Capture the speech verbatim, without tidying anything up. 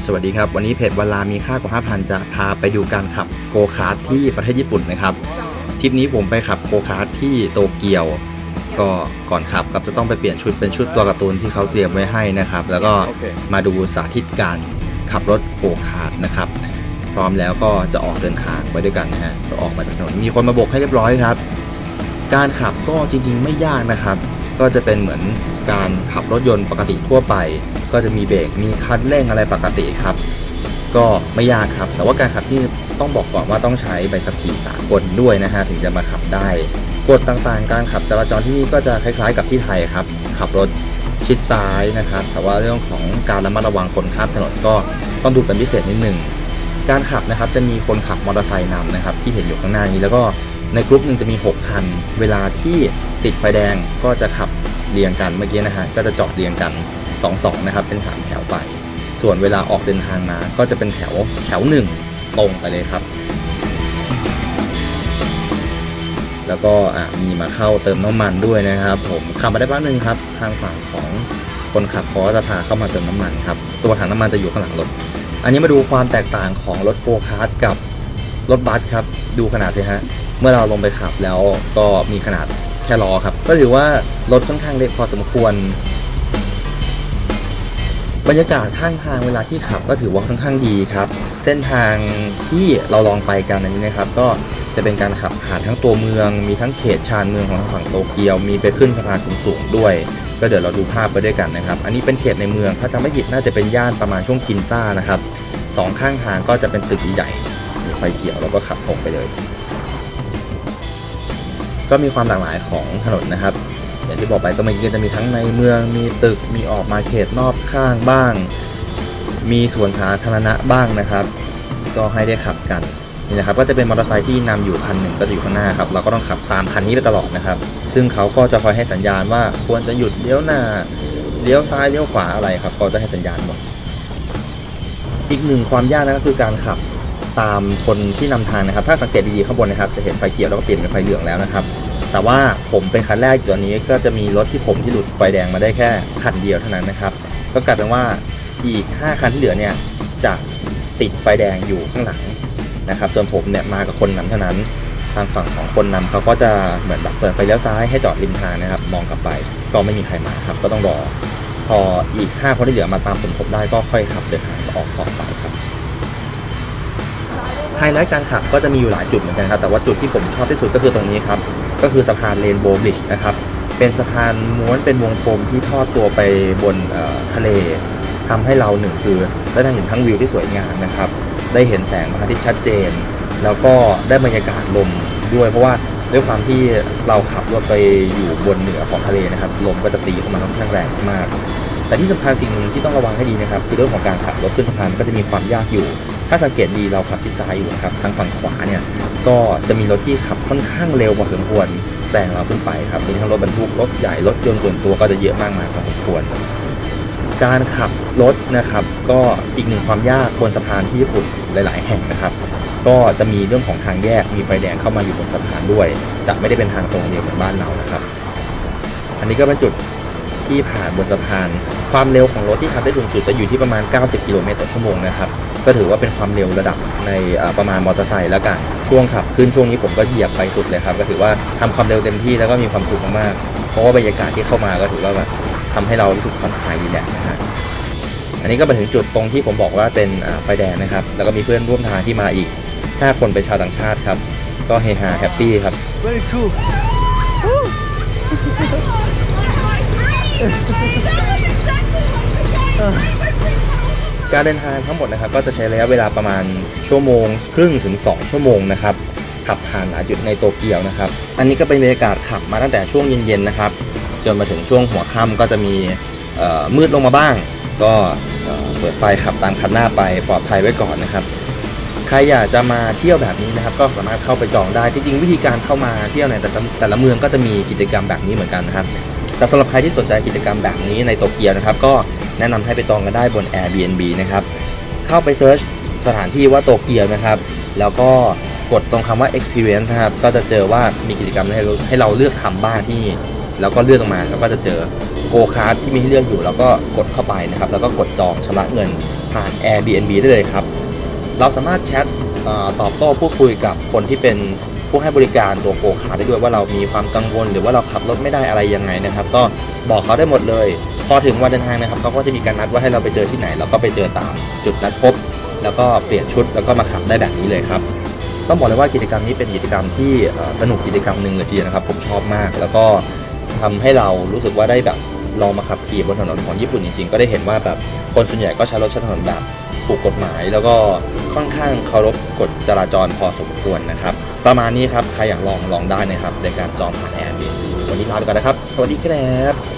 สวัสดีครับวันนี้เพจวลามีค่ากว่า ห้าพัน จะพาไปดูการขับโกคาร์ทที่ประเทศญี่ปุ่นนะครับทริปนี้ผมไปขับโกคาร์ทที่โตเกียวก็ก่อนขับครับจะต้องไปเปลี่ยนชุดเป็นชุดตัวการ์ตูนที่เขาเตรียมไว้ให้นะครับแล้วก็มาดูสาธิตการขับรถโกคาร์ทนะครับพร้อมแล้วก็จะออกเดินทางไปด้วยกันนะฮะก็ออกมาจากถนนมีคนมาโบกให้เรียบร้อยครับการขับก็จริงๆไม่ยากนะครับก็จะเป็นเหมือนการขับรถยนต์ปกติทั่วไปก็จะมีเบรกมีคันเร่งอะไรปกติครับก็ไม่ยากครับแต่ว่าการขับที่ต้องบอกก่อนว่าต้องใช้ใบขับขี่สากลด้วยนะฮะถึงจะมาขับได้กฎต่างๆการขับจราจรที่นี่ก็จะคล้ายๆกับที่ไทยครับขับรถชิดซ้ายนะครับแต่ว่าเรื่องของการระมัดระวังคนข้ามถนนก็ต้องดูเป็นพิเศษนิดนึงการขับนะครับจะมีคนขับมอเตอร์ไซค์นำนะครับที่เห็นอยู่ข้างหน้านี้แล้วก็ในกลุ่มหนึ่งจะมีหกคันเวลาที่ติดไฟแดงก็จะขับเรียงกันเมื่อกี้นะฮะก็จะจอดเรียงกันสอง สองนะครับเป็นสามแถวไปส่วนเวลาออกเดินทางมาก็จะเป็นแถวแถวหนึ่งตรงไปเลยครับแล้วก็มีมาเข้าเติมน้ำมันด้วยนะครับผมขับมาได้แป๊บนึงครับทางฝั่งของคนขับเขาจะพาเข้ามาเติมน้ำมันครับตัวถังน้ำมันจะอยู่ข้างหลังรถอันนี้มาดูความแตกต่างของรถโกคาร์ทกับรถบัสครับดูขนาดสิฮะเมื่อเราลงไปขับแล้วก็มีขนาดแค่ล้อครับก็ถือว่ารถค่อนข้างเล็กพอสมควรบรรยากาศข้างทางเวลาที่ขับก็ถือว่าค่อนข้างดีครับเส้นทางที่เราลองไปกันอันนี้นะครับก็จะเป็นการขับผ่านทั้งตัวเมืองมีทั้งเขตชานเมืองของทางฝั่งโตเกียวมีไปขึ้นสะพานสูงๆด้วยก็เดี๋ยวเราดูภาพไปด้วยกันนะครับอันนี้เป็นเขตในเมืองถ้าจำไม่ผิดน่าจะเป็นย่านประมาณช่วงกินซ่านะครับสองข้างทางก็จะเป็นตึกใหญ่มีไฟเขียวแล้วก็ขับตรงไปเลยก็มีความหลากหลายของถนนนะครับอย่างที่บอกไปก็มันก็จะมีทั้งในเมืองมีตึกมีออกมาเขตนอกข้างบ้างมีสวนสาธารณะบ้างนะครับก็ให้ได้ขับกันนี่นะครับก็จะเป็นมอเตอร์ไซค์ที่นำอยู่คันหนึ่งก็จะอยู่ข้างหน้าครับเราก็ต้องขับตามคันนี้ไปตลอดนะครับซึ่งเขาก็จะคอยให้สัญญาณว่าควรจะหยุดเลี้ยวหน้าเลี้ยวซ้ายเลี้ยวขวาอะไรครับก็จะให้สัญญาณหมดอีกหนึ่งความยากนะก็คือการขับตามคนที่นำทางนะครับถ้าสังเกตดีๆข้างบนนะครับจะเห็นไฟเขียวแล้วก็เปลี่ยนเป็นไฟเหลืองแล้วนะครับแต่ว่าผมเป็นคันแรกตัวนี้ก็จะมีรถที่ผมที่หลุดไฟแดงมาได้แค่คันเดียวเท่านั้นนะครับก็กลายเป็นว่าอีกห้าคันที่เหลือเนี่ยจะติดไฟแดงอยู่ข้างหลังนะครับส่วนผมเนี่ยมากับคนนำเท่านั้นทางฝั่งของคนนำเขาก็จะเหมือนแบบเปิดไฟเลี้ยวซ้ายให้จอดริมทางนะครับมองกลับไปก็ไม่มีใครมาครับก็ต้องรอพออีกห้าคนที่เหลือมาตามผมผมได้ก็ค่อยขับเดินทางออกต่อไปครับไฮไลท์การขับก็จะมีอยู่หลายจุดเหมือนกันครับแต่ว่าจุดที่ผมชอบที่สุดก็คือตรงนี้ครับก็คือสะพานเรนโบว์บริดจ์นะครับเป็นสะพานม้วนเป็นวงกลมที่ทอดตัวไปบนทะเลทำให้เราหนึ่งคือได้เห็นทั้งวิวที่สวยงามนะครับได้เห็นแสงพระอาทิตย์ชัดเจนแล้วก็ได้บรรยากาศลมด้วยเพราะว่าด้วยความที่เราขับรถไปอยู่บนเหนือของทะเลนะครับลมก็จะตีเข้ามาค่อนข้างแรงมากแต่ที่สำคัญสิ่งหนึ่งที่ต้องระวังให้ดีนะครับคือเรื่องของการขับรถขึ้นสะพานก็จะมีความยากอยู่ถ้าสังเกตดีเราขับทิศซ้ายอยู่ครับทางฝั่งขวาเนี่ยก็จะมีรถที่ขับค่อนข้างเร็วพอสมควรแซงเราขึ้นไปครับมีทั้งรถบรรทุกรถใหญ่รถยนต์ส่วนตัวก็จะเยอะมากมายพอสมควรการขับรถนะครับก็อีกหนึ่งความยากบนสะพานที่ญี่ปุ่นหลายๆแห่งนะครับก็จะมีเรื่องของทางแยกมีไฟแดงเข้ามาอยู่บนสะพานด้วยจะไม่ได้เป็นทางตรงเดียวเหมือนบ้านเรานะครับอันนี้ก็เป็นจุดที่ผ่านบนสะพานความเร็วของรถที่ขับได้สูงสุดจะอยู่ที่ประมาณเก้าสิบกิโลเมตรต่อชั่วโมงนะครับก็ถือว่าเป็นความเร็วระดับในประมาณมอเตอร์ไซค์แล้วกันช่วงขับขึ้นช่วงนี้ผมก็เหยียบไปสุดเลยครับก็ถือว่าทำความเร็วเต็มที่แล้วก็มีความสุขมากๆเพราะว่าบรรยากาศที่เข้ามาก็ถือว่าแบบทำให้เรารู้สึกผ่อนคลายดีแลกซ์นะฮะอันนี้ก็มาถึงจุดตรงที่ผมบอกว่าเป็นไฟแดงนะครับแล้วก็มีเพื่อนร่วมทางที่มาอีกห้าคนเป็นชาวต่างชาติครับก็เฮฮาแฮปปี้ครับ Very cool การเดินทางทั้งหมดนะครับก็จะใช้ระยะเวลาประมาณชั่วโมงครึ่งถึงสองชั่วโมงนะครับขับผ่านหลายจุดในโตเกียวนะครับอันนี้ก็เป็นบรรยากาศขับมาตั้งแต่ช่วงเย็นๆนะครับจนมาถึงช่วงหัวค่ำก็จะมีมืดลงมาบ้างก็เปิดไฟขับตามคันหน้าไปปลอดภัยไว้ก่อนนะครับใครอยากจะมาเที่ยวแบบนี้นะครับก็สามารถเข้าไปจองได้จริงๆวิธีการเข้ามาเที่ยวในแต่ละแต่ละเมืองก็จะมีกิจกรรมแบบนี้เหมือนกันนะครับแต่สำหรับใครที่สนใจกิจกรรมแบบนี้ในโตเกียวนะครับก็แนะนำให้ไปจองกันได้บน Airbnb นะครับเข้าไปเซิร์ชสถานที่ว่าโตเกียวนะครับแล้วก็กดตรงคำว่า experience นะครับก็จะเจอว่ามีกิจกรรมให้ให้เราเลือกทำบ้างที่แล้วก็เลือกออกมาแล้วก็จะเจอโกคาร์ทที่มีให้เลือกอยู่แล้วก็กดเข้าไปนะครับแล้วก็กดจองชำระเงินผ่าน Airbnb ได้เลยครับเราสามารถแชทตอบโต้พูดคุยกับคนที่เป็นผู้ให้บริการตัวโกคาร์ทได้ด้วยว่าเรามีความกังวลหรือว่าเราขับรถไม่ได้อะไรยังไงนะครับก็บอกเขาได้หมดเลยพอถึงวันเดินทางนะครับเขาก็จะมีการนัดว่าให้เราไปเจอที่ไหนแล้วก็ไปเจอตามจุดนัดพบแล้วก็เปลี่ยนชุดแล้วก็มาขับได้แบบนี้เลยครับต้องบอกเลยว่ากิจกรรมนี้เป็นกิจกรรมที่สนุกกิจกรรมหนึ่งเลยทีเดียวนะครับผมชอบมากแล้วก็ทำให้เรารู้สึกว่าได้แบบลองมาขับขี่บนถนนของญี่ปุ่นจริงๆก็ได้เห็นว่าแบบคนส่วนใหญ่ก็ใช้รถใช้ถนนแบบถูกกฎหมายแล้วก็ค่อนข้างเคารพกฎจราจรพอสมควรนะครับประมาณนี้ครับใครอยากลองลองได้นะครับในการจองผ่าน Airbnb วันนี้ลาไปก่อนนะครับสวัสดีครับ